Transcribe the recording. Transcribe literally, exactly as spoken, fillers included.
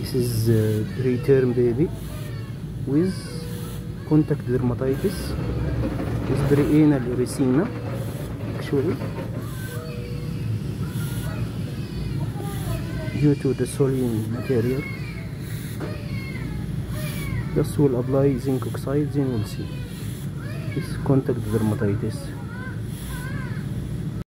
This is uh, preterm baby with contact dermatitis with perianal erythema actually due to the soiling material. Just will apply zinc oxide, then we'll see. It's contact dermatitis.